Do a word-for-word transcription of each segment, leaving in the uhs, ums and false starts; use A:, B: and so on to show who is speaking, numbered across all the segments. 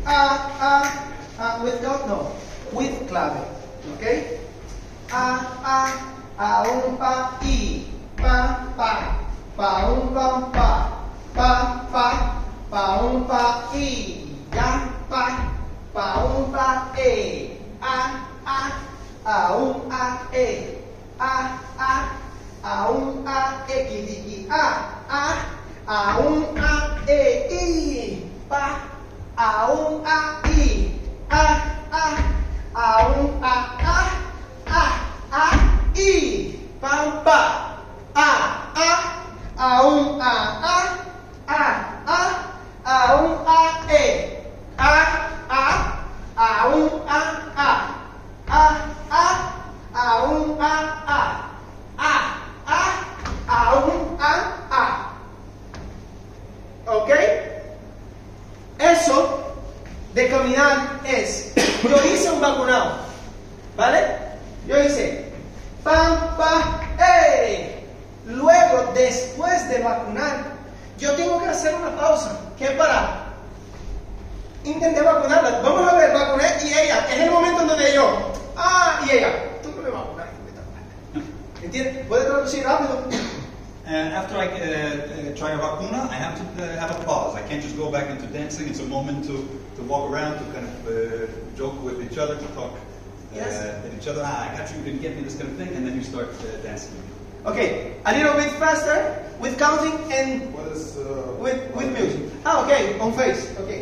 A: ah, ah, ah, with God, no, with clave, okay? Ah, ah, ah, un, pa, i, pa, pa, pa, un, pa, pa, pa, pa, pa, un, pa, i, ya, pa, pa, un, pa, e, a, a, a, un, a, e, a, a, a, un, a, e, i, i, a, a, a, un, a, e, i, pa, a, un, a, i, a, a, a, un, a, a, a, a, i, pa, pa, a, a, a, un, a, a, a, a, a, un, a, e, a, a, a, un, a, a, a, a, a, un, a, a, a, a, a, un, a, a. ¿Ok? Eso de caminar es, yo hice un vacunado, ¿vale? Yo hice, pam, pam, ey. Luego, después de vacunar, yo tengo que hacer una pausa, que es para intenté vacunarla. Vamos a ver, vacuné y ella, es el momento en donde yo, ah, y ella, tú no me vacunas. ¿Entiendes? ¿Puede traducir rápido?
B: Uh, after I uh, uh, try a vacuna, I have to uh, have a pause. I can't just go back into dancing. It's a moment to, to walk around, to kind of uh, joke with each other, to talk uh,
A: yes.
B: at each other. Ah, I got you, you didn't get me, this kind of thing, and then you start uh, dancing.
A: Okay, a little bit faster with counting and
C: what is, uh,
A: with, with music. Ah, okay, on face, okay.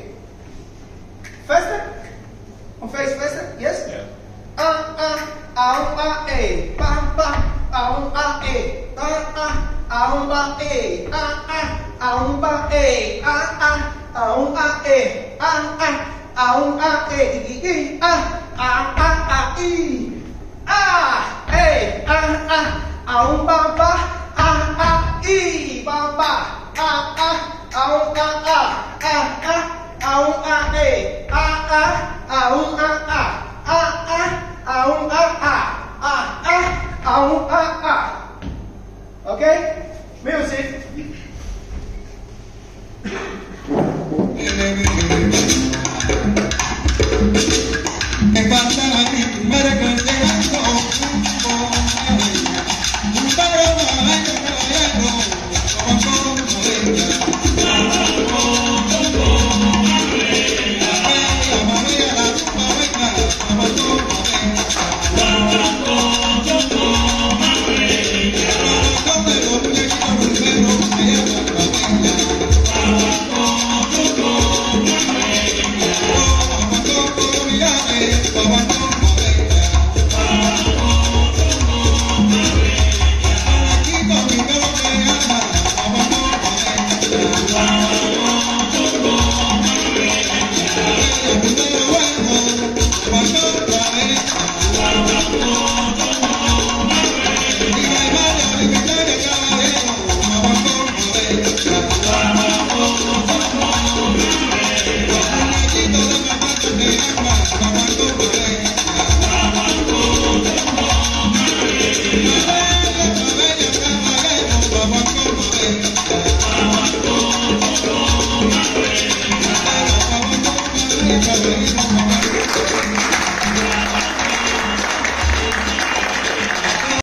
A: Faster? On face, faster? Yes?
B: Yeah.
A: Ah, ah, ah, ah, eh, pa, pa, ah, ah, eh, ah, ah. Aum ba e, ah ah, aum ba e, ah ah, aum a e, ah ah, aum a e, i i, ah, ah ah ah i, ah, e, ah ah, aum ba ba, ah ah i, ba ba, ah ah, aum a a, ah ah, aum a e, ah ah, aum a a, ah ah, aum a a, ah ah, aum a a. Okay? Music.
D: Wow.